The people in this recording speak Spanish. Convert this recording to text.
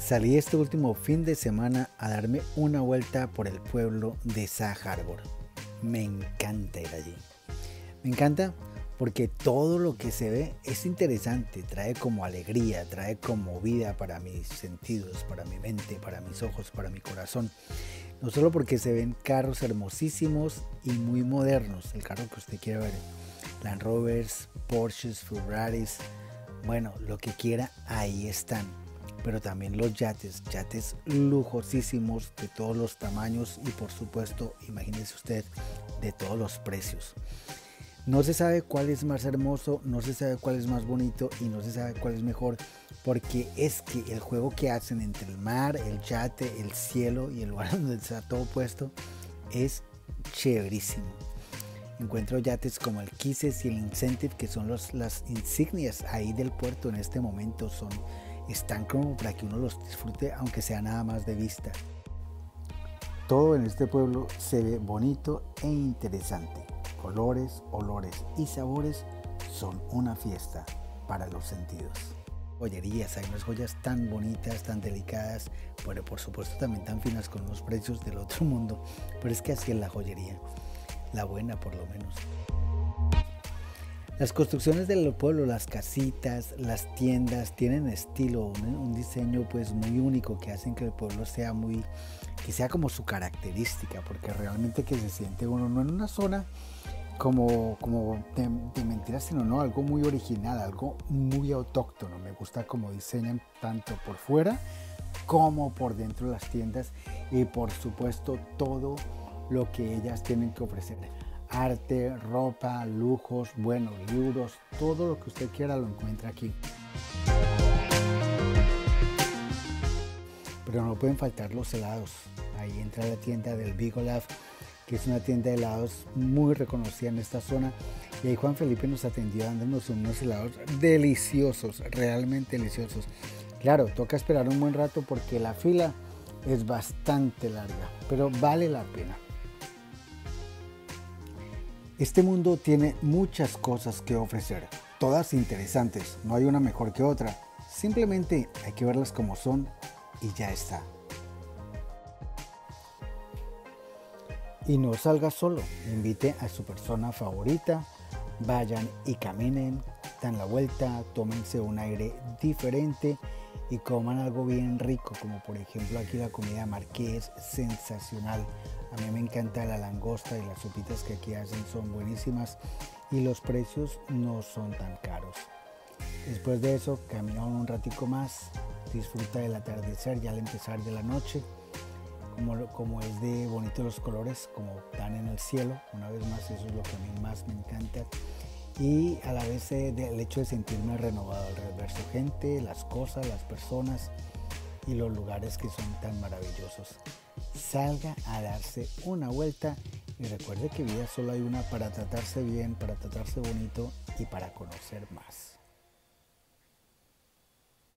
Salí este último fin de semana a darme una vuelta por el pueblo de Sag Harbor. Me encanta ir allí. Me encanta porque todo lo que se ve es interesante, trae como alegría, trae como vida para mis sentidos, para mi mente, para mis ojos, para mi corazón. No solo porque se ven carros hermosísimos y muy modernos, el carro que usted quiera ver, Land Rovers, Porsches, Ferraris, bueno, lo que quiera, ahí están. Pero también los yates lujosísimos de todos los tamaños y por supuesto, imagínese usted, de todos los precios. No se sabe cuál es más hermoso, no se sabe cuál es más bonito y no se sabe cuál es mejor, porque es que el juego que hacen entre el mar, el yate, el cielo y el lugar donde está todo puesto es chéverísimo. Encuentro yates como el Kisses y el Incentive, que son las insignias ahí del puerto en este momento, están como para que uno los disfrute aunque sea nada más de vista. Todo en este pueblo se ve bonito e interesante. Colores, olores y sabores son una fiesta para los sentidos. Joyerías, hay unas joyas tan bonitas, tan delicadas, pero por supuesto también tan finas con unos precios del otro mundo. Pero es que así es la joyería, la buena por lo menos. Las construcciones del pueblo, las casitas, las tiendas tienen estilo, un diseño pues muy único que hacen que el pueblo sea que sea como su característica, porque realmente que se siente uno no en una zona como de mentiras, sino no, algo muy original, algo muy autóctono. Me gusta cómo diseñan tanto por fuera como por dentro de las tiendas y por supuesto todo lo que ellas tienen que ofrecer. Arte, ropa, lujos, bueno, libros, todo lo que usted quiera lo encuentra aquí. Pero no pueden faltar los helados. Ahí entra la tienda del Big Olaf, que es una tienda de helados muy reconocida en esta zona. Y ahí Juan Felipe nos atendió dándonos unos helados deliciosos, realmente deliciosos. Claro, toca esperar un buen rato porque la fila es bastante larga, pero vale la pena. Este mundo tiene muchas cosas que ofrecer, todas interesantes, no hay una mejor que otra, simplemente hay que verlas como son y ya está. Y no salga solo, invite a su persona favorita, vayan y caminen, dan la vuelta, tómense un aire diferente y coman algo bien rico, como por ejemplo aquí la comida de mar, que es sensacional. A mí me encanta la langosta y las sopitas que aquí hacen son buenísimas y los precios no son tan caros. Después de eso, camina un ratico más, disfruta del atardecer ya al empezar de la noche, como es de bonito los colores, como dan en el cielo. Una vez más, eso es lo que a mí más me encanta. Y a la vez el hecho de sentirme renovado al ver su gente, las cosas, las personas y los lugares que son tan maravillosos. Salga a darse una vuelta y recuerde que vida solo hay una, para tratarse bien, para tratarse bonito y para conocer más.